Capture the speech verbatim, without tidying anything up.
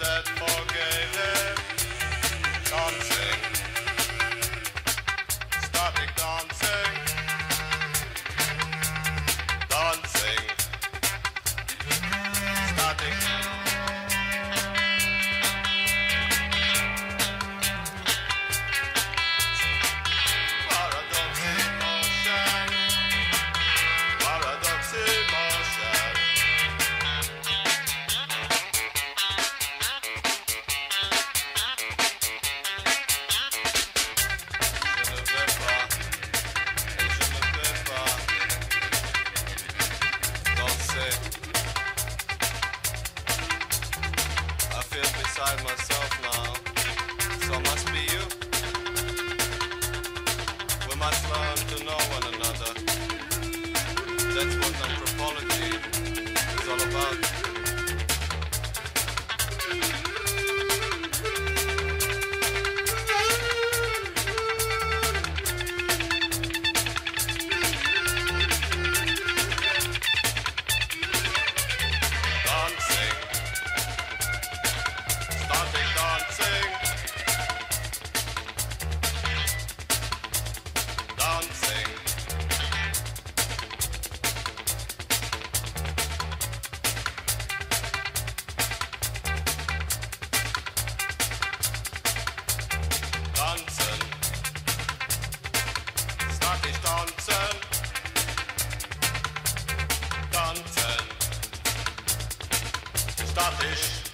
that forgave dancing, static dancing, dancing, static. Paradox emotion, paradox emotion. I feel beside myself now, so must be you. We must learn to know one another. That's what anthropology is all about. Dancing, starting dancing, dancing, dancing, statisch dancen, dancen, statisch.